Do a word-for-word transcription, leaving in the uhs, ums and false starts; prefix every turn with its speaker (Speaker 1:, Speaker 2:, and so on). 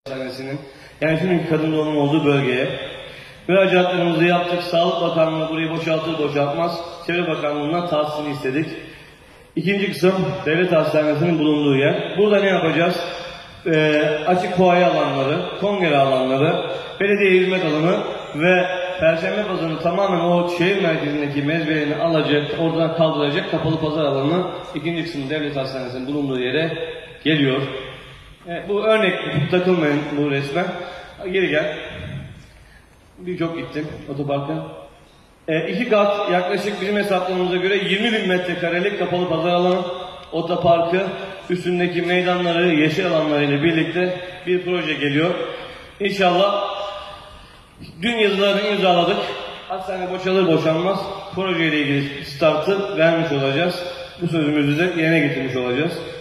Speaker 1: Hastanesi'nin, yani şimdiki kadın doğumun olduğu bölgeye müracaatlarımızı yaptık. Sağlık Bakanlığı burayı boşaltır boşaltmaz Çevre Bakanlığı'ndan tahsisini istedik. İkinci kısım devlet hastanesinin bulunduğu yer. Burada ne yapacağız? Ee, açık fuaye alanları, kongre alanları, belediye hizmet alanı ve Perşembe Pazarı'nı tamamen o şehir merkezindeki mezbelerini alacak, oradan kaldıracak kapalı pazar alanı ikinci kısım devlet hastanesinin bulunduğu yere geliyor. E, bu örnek, takılmayın bu resme. Geri gel. Birçok gittim otoparka. E, iki kat, yaklaşık bizim hesaplarımıza göre yirmi bin metrekarelik kapalı pazar alanı, otoparkı, üstündeki meydanları, yeşil alanlarıyla birlikte bir proje geliyor. İnşallah dün yazılarını imzaladık. Hastane boşalır boşalmaz projeyle ilgili startı vermiş olacağız. Bu sözümüzü de yerine getirmiş olacağız.